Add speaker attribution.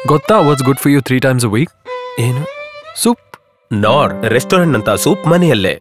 Speaker 1: ಗೊತ್ತಾ what's good for you 3 times a week? ಏನು? Soup.
Speaker 2: Knorr restaurant ಅಂತ soup ಮನೆಯಲ್ಲೇ.